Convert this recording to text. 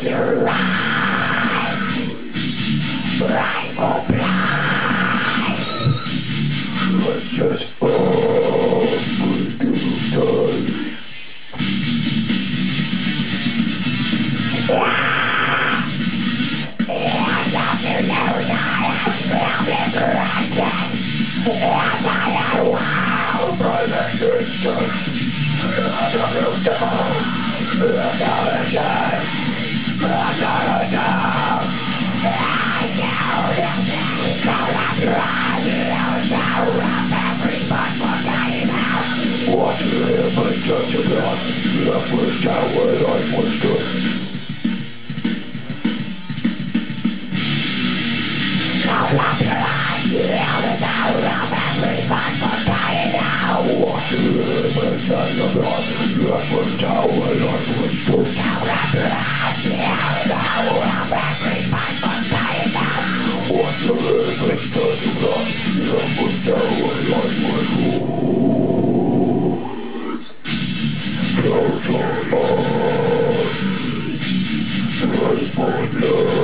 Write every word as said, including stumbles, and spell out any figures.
your life. Right or blind. Let's just all do Watch it live and touch it out. The first time when life was good. Now love your eyes, you held it out of every man for dying now. Watch it live and touch it out. The first time when life was good. Now love your eyes, you held it out of every man for dying now. Watch it live and touch it out. The first time when life was good. Close your eyes, wait for love.